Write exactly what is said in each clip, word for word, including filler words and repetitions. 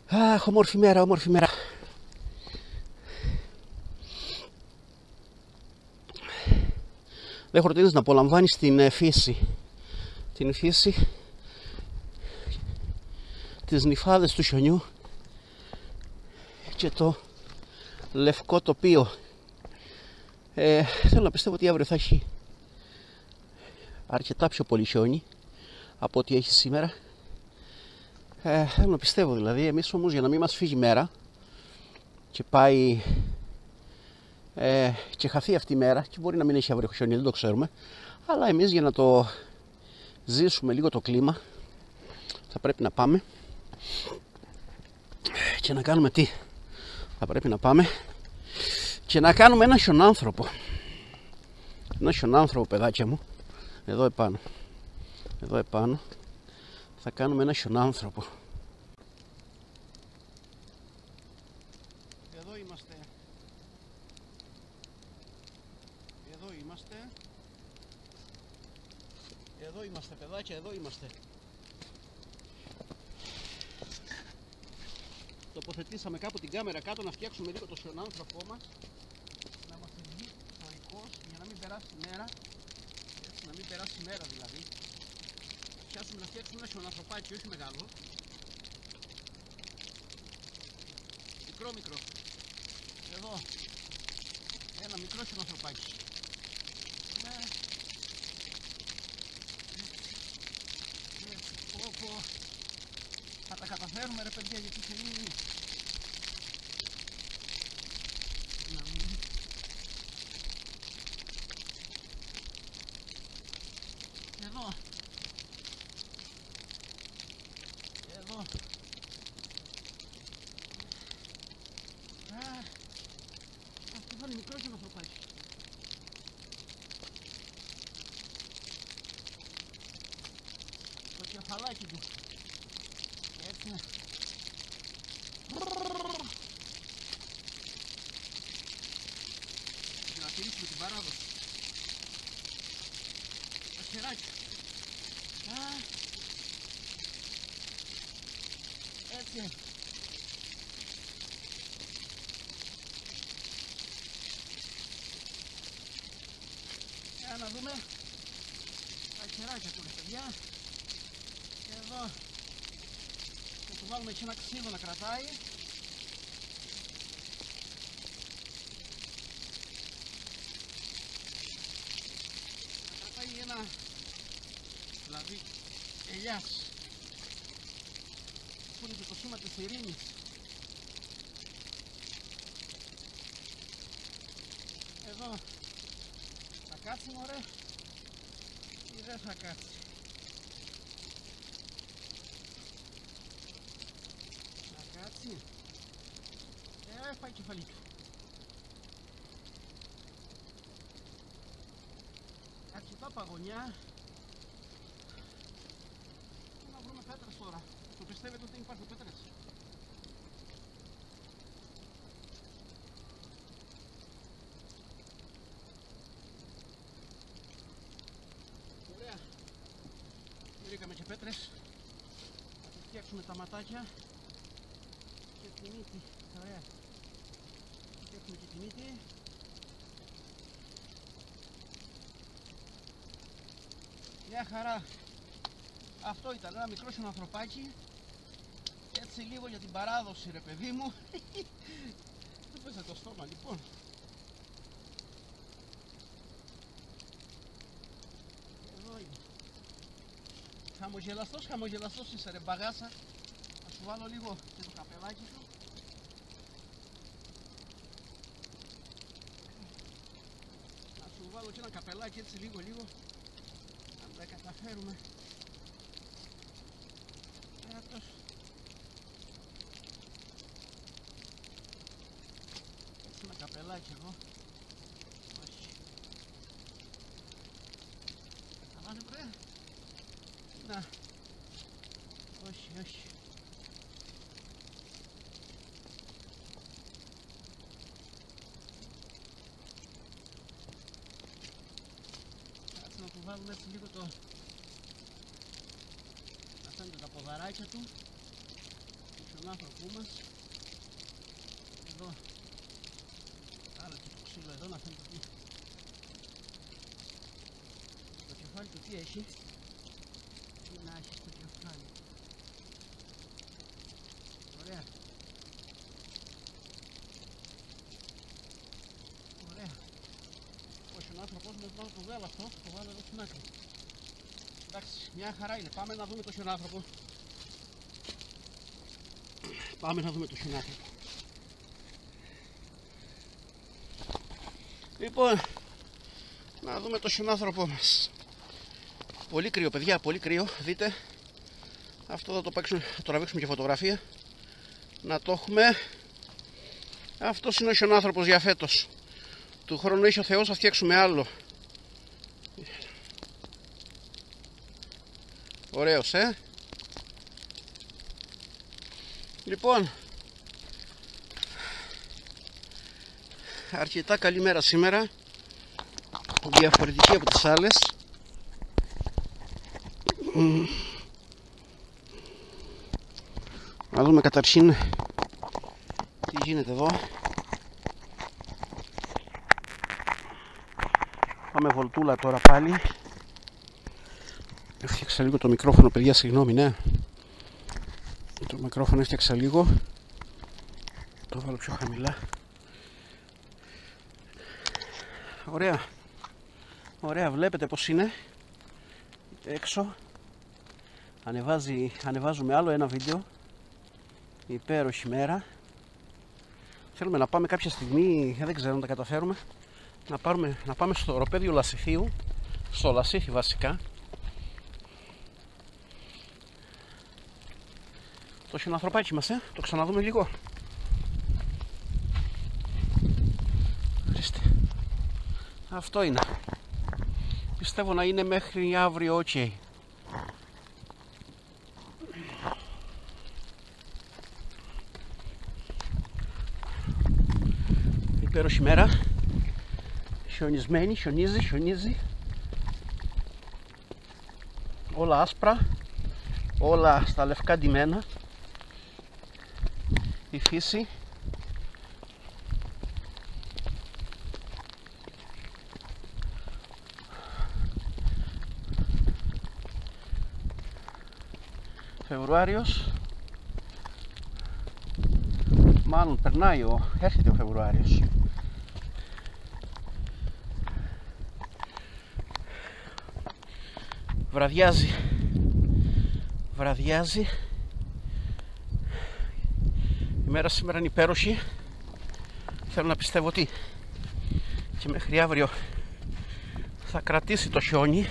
Αχ, όμορφη μέρα, όμορφη μέρα. Δεν χορτίζεις να απολαμβάνεις την φύση. Την φύση, τις νυφάδες του χιονιού και το λευκό τοπίο. Ε, θέλω να πιστεύω ότι αύριο θα έχει αρκετά πιο πολύ χιόνι από ό,τι έχει σήμερα. Ε, θέλω να πιστεύω δηλαδή. Εμείς όμως, για να μην μας φύγει η μέρα και πάει ε, και χαθεί αυτή η μέρα, και μπορεί να μην έχει αύριο χιόνι, δεν το ξέρουμε, αλλά εμείς, για να το ζήσουμε λίγο το κλίμα, θα πρέπει να πάμε και να κάνουμε τι? Θα πρέπει να πάμε και να κάνουμε ένα χιονάνθρωπο. Ένα χιονάνθρωπο, παιδάκια μου. Εδώ επάνω. Εδώ επάνω θα κάνουμε ένα χιονάνθρωπο. Εδώ είμαστε. Εδώ είμαστε. Εδώ είμαστε, παιδάκια, εδώ είμαστε. Τοποθετήσαμε κάπου την κάμερα κάτω να φτιάξουμε λίγο το χιονάνθρωπό μας, να μας βγει στοικός, για να μην περάσει η μέρα. Έτσι, να μην περάσει η μέρα δηλαδή. Φτιάξουμε να φτιάξουμε ένα χιονάνθρωπάκι, όχι μεγάλο. Μικρό μικρό. Εδώ. Ένα μικρό χιονάνθρωπάκι. Ναι. Πω, θα τα καταφέρουμε, ρε παιδιά, γιατί θέλει να μην... Εδώ. Εδώ. Α, αυτό θα είναι μικρό και ανθρωπάκι. Το κεφαλάκι του. Έτσι. Για να τηρήσουμε την παράδοση. Τα χεράκια. Α, έτσι. Για να δούμε τα χεράκια του, παιδιά. Εδώ. Θα του βάλουμε και ένα ξύλο να κρατάει. Να κρατάει ένα, δηλαδή, ελιάς, που είναι και το σήμα της ειρήνης. Εδώ θα κάτσει, μωρέ, ή δεν θα κάτσει? Θα κάτσει. Ε, πάει κεφαλή του. Αρκετά παγωνιά. Να βρούμε πέτρες τώρα. Το πιστεύετε ότι δεν υπάρχουν πέτρες? Ωραία. Βρήκαμε και πέτρες. Θα τις φτιάξουμε τα ματάκια και τη μύτη. Ωραία. Θα φτιάξουμε και τη μύτη. Μια χαρά. Αυτό ήταν ένα μικρό χιονανθρωπάκι. Έτσι λίγο για την παράδοση, ρε παιδί μου. Δεν πέσε το στόμα, λοιπόν. Εδώ είναι. Χαμογελαστός, χαμογελαστός είσαι, ρε μπαγάσα. Θα σου βάλω λίγο και το καπελάκι σου. Θα σου βάλω και ένα καπελάκι, έτσι λίγο λίγο. Αν τα καταφέρουμε. Έτος. Έτσι ένα καπελάκι εδώ. Όχι. Θα βάζει, βρε. Να. Όχι, όχι. Κάτσε να του βάλουμε έτσι λίγο το... Αυτά είναι τα ποδαράκια του. τον άνθρωπό μας. Εδώ, άρα και το ξύλο εδώ να φαίνεται τι. Το κεφάλι του τι έχει. Τι να έχει στο κεφάλι. Ωραία. Ωραία. Όχι, ο άνθρωπός μας βάλει το γάλα αυτό, το βάλω εδώ στην άκρη. Εντάξει, μια χαρά είναι. Πάμε να δούμε το χιονάνθρωπο. Πάμε να δούμε το χιονάνθρωπο. Λοιπόν, να δούμε το χιονάνθρωπό μας. Πολύ κρύο, παιδιά, πολύ κρύο. Δείτε, αυτό θα το, παίξουμε, θα το τραβήξουμε και φωτογραφία. Να το έχουμε. Αυτός είναι ο χιονάνθρωπος για φέτος. Του χρόνου έχει ο Θεός, θα φτιάξουμε άλλο. Ωραίος, ε. Λοιπόν, αρκετά καλή μέρα σήμερα. Διαφορετική από τις άλλες. Να δούμε καταρχήν τι γίνεται εδώ. Πάμε βολτούλα τώρα πάλι. Έφτιαξα λίγο το μικρόφωνο, παιδιά, συγγνώμη, ναι. Το μικρόφωνο έφτιαξα λίγο. Το βάλω πιο χαμηλά. Ωραία. Ωραία, βλέπετε πως είναι έξω. Ανεβάζει, ανεβάζουμε άλλο ένα βίντεο. Υπέροχη μέρα. Θέλουμε να πάμε κάποια στιγμή, δεν ξέρω αν τα καταφέρουμε, να, πάρουμε, να πάμε στο οροπέδιο Λασιθίου, στο Λασίθι βασικά. Το χιονανθρωπάκι μας, ε? Το ξαναδούμε λίγο. Ορίστε. Αυτό είναι. Πιστεύω να είναι μέχρι αύριο, ok. Υπέροχη μέρα. Χιονισμένη, χιονίζει, χιονίζει. Όλα άσπρα. Όλα στα λευκά ντυμένα. Η φύση. Φεβρουάριος. Μάλλον περνάει ο, έρχεται ο Φεβρουάριος. Βραδιάζει. Βραδιάζει. Η μέρα σήμερα είναι υπέροχη. Θέλω να πιστεύω ότι και μέχρι αύριο θα κρατήσει το χιόνι.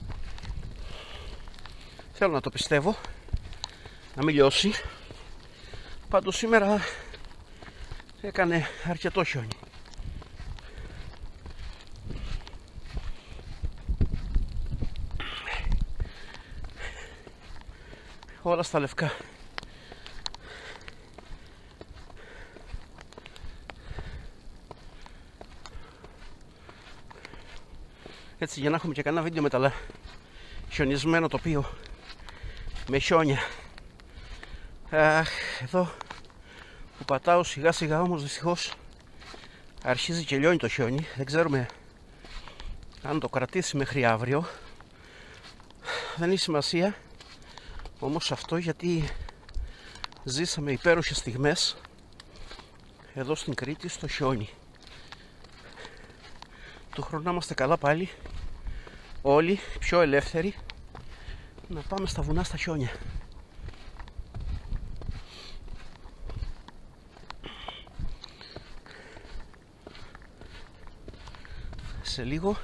Θέλω να το πιστεύω. Να μην λιώσει. Πάντως σήμερα έκανε αρκετό χιόνι. Όλα στα λευκά. Έτσι, για να έχουμε και κανένα βίντεο με τα χιονισμένο τοπίο με χιόνια. Αχ, εδώ που πατάω σιγά σιγά, όμως δυστυχώς αρχίζει και λιώνει το χιόνι. Δεν ξέρουμε αν το κρατήσει μέχρι αύριο. Δεν έχει σημασία όμως αυτό, γιατί ζήσαμε υπέροχες στιγμές εδώ στην Κρήτη στο χιόνι. Του χρόνου να είμαστε καλά πάλι, όλοι πιο ελεύθεροι, να πάμε στα βουνά στα χιόνια. Σε λίγο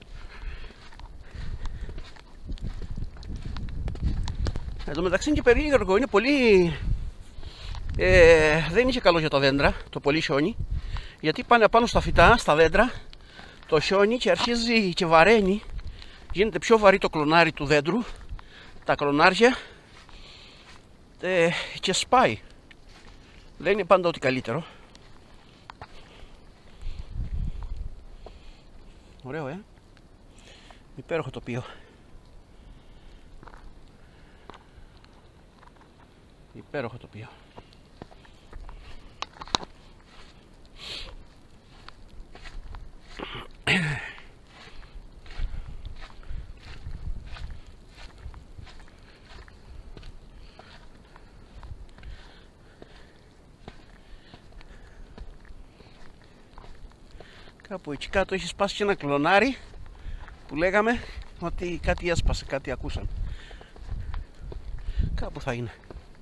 εδώ μεταξύ είναι και περίεργο, είναι πολύ ε, δεν είναι καλό για τα δέντρα το πολύ χιόνι, γιατί πάνε πάνω στα φυτά, στα δέντρα το χιόνι και αρχίζει και βαραίνει, γίνεται πιο βαρύ το κλονάρι του δέντρου, τα κλονάρια, ε, και σπάει. Δεν είναι πάντα ό,τι καλύτερο. Ωραίο, ε. Υπέροχο τοπίο. Υπέροχο τοπίο. Κάπου εκεί κάτω έχει σπάσει και ένα κλονάρι που λέγαμε ότι κάτι έσπασε, κάτι ακούσαν. Κάπου θα είναι.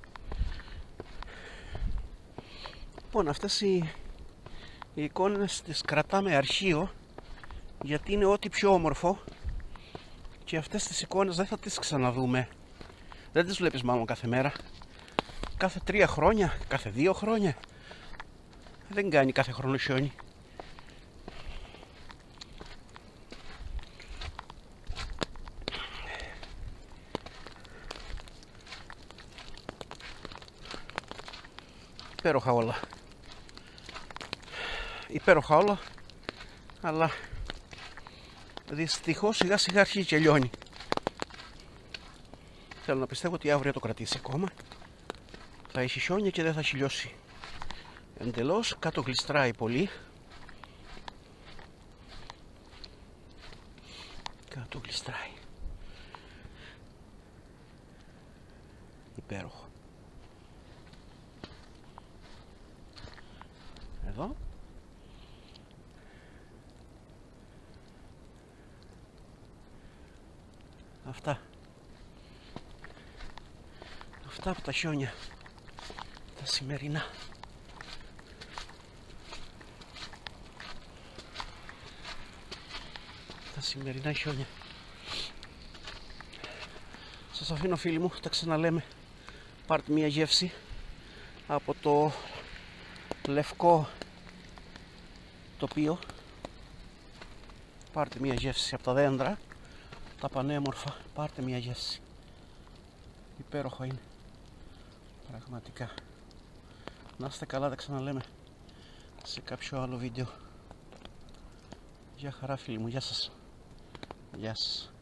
Λοιπόν, αυτές οι, οι εικόνες τις κρατάμε αρχείο, γιατί είναι ό,τι πιο όμορφο και αυτές τις εικόνες δεν θα τις ξαναδούμε. Δεν τις βλέπεις μάλλον κάθε μέρα. Κάθε τρία χρόνια, κάθε δύο χρόνια. Δεν κάνει κάθε χρόνο χιόνι. Υπέροχα όλα. Υπέροχα όλα, αλλά δυστυχώς σιγά σιγά αρχίζει και λιώνει. Θέλω να πιστεύω ότι αύριο το κρατήσει ακόμα. Θα έχει χιόνια και δεν θα έχει λιώσει εντελώς. Κάτω γλιστράει πολύ. Κάτω γλιστράει. Υπέροχο. Εδώ. Αυτά. Αυτά από τα χιόνια. Τα σημερινά. Τα σημερινά χιόνια. Σας αφήνω φίλοι μου, τα ξαναλέμε. Πάρτε μια γεύση από το λευκό τοπίο. Πάρτε μια γεύση από τα δέντρα, τα πανέμορφα. Πάρτε μια γεύση. Υπέροχο είναι. Πραγματικά. Να είστε καλά, τα ξαναλέμε σε κάποιο άλλο βίντεο. Γεια χαρά φίλοι μου, γεια σας. Γεια σας.